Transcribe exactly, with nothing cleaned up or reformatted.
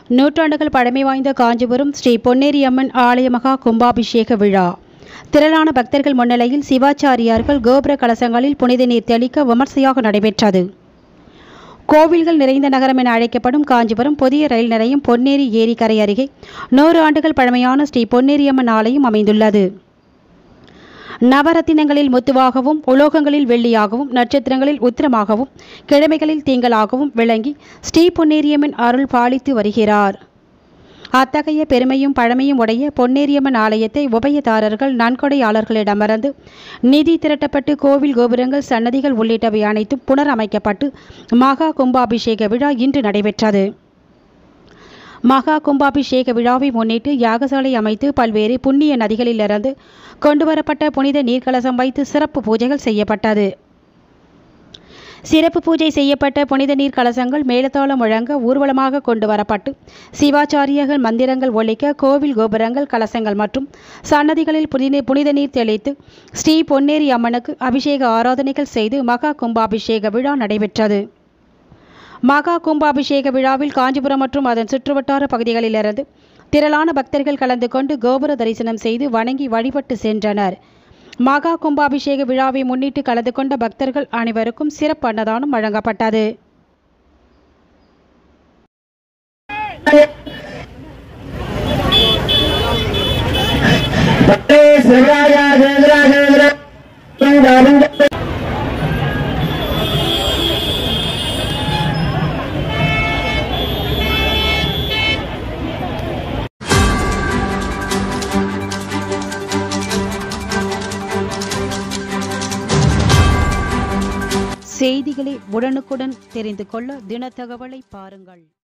நூற்றாண்டுகள் பழமை வாய்ந்த காஞ்சிபுரம் ஸ்ரீ பொன்னேரியம்மன் ஆலய மகா கும்பாபிஷேக விழா திரளான பக்தர்கள் முன்னிலையில் சிவாச்சாரியார்கள் கோபுர கலசங்களில் புனித நீர் தெளிக்க விமர்சையாக நடைபெற்றது. கோவில்கள் நிறைந்த நகரம் என அழைக்கப்படும் காஞ்சிபுரம் புதிய ரயில் நிலையம் பொன்னேரி ஏரிக்கரை அருகே நூறு ஆண்டுகள் பழமையான ஸ்ரீ பொன்னேரியம்மன் ஆலயம் அமைந்துள்ளது. நவரத்தினங்களில் முத்துவாகவும், உலோகங்களில் வெள்ளியாகவும், நட்சத்திரங்களில் உத்திரமாகவும், கிழமைகளில் திங்களாகவும் விளங்கி ஸ்ரீ பொன்னேரியம்மன் அருள் பாலித்து வருகிறார். அத்தகைய பெருமையும் பழமையும் உடைய பொன்னேரியம்மன் ஆலயத்தை உபயதாரர்கள் நன்கொடையாளர்களிடமிருந்து நிதி திரட்டப்பட்டு கோவில் கோபுரங்கள், சன்னதிகள் உள்ளிட்டவை அனைத்தும் புனரமைக்கப்பட்டு மகா கும்பாபிஷேக விழா இன்று நடைபெற்றது. மகா கும்பாபிஷேக விழாவை முன்னிட்டு யாகசாலை அமைத்து பல்வேறு புண்ணிய நதிகளிலிருந்து கொண்டுவரப்பட்ட புனித நீர்க்கலசம் வைத்து சிறப்பு பூஜைகள் செய்யப்பட்டது. சிறப்பு பூஜை செய்யப்பட்ட புனித நீர் கலசங்கள் மேலத்தாளம் முழங்க ஊர்வலமாக கொண்டு வரப்பட்டு சிவாச்சாரியர்கள் மந்திரங்கள் ஒலிக்க கோவில் கோபுரங்கள், கலசங்கள் மற்றும் சன்னதிகளில் புனித புனித நீர் தெளித்து ஸ்ரீ பொன்னேரி அம்மனுக்கு அபிஷேக ஆராதனைகள் செய்து மகா கும்பாபிஷேக விழா நடைபெற்றது. மகா கும்பாபிஷேக விழாவில் காஞ்சிபுரம் மற்றும் அதன் சுற்றுவட்டார பகுதிகளிலிருந்து திரளான பக்தர்கள் கலந்து கொண்டு கோபுர தரிசனம் செய்து வணங்கி வழிபட்டு சென்றனர். மகா கும்பாபிஷேக விழாவை முன்னிட்டு கலந்து கொண்ட பக்தர்கள் அனைவருக்கும் சிறப்பு அன்னதானம் வழங்கப்பட்டது. செய்திகளை உடனுக்குடன் தெரிந்து கொள்ள தினத்தகவலை பாருங்கள்.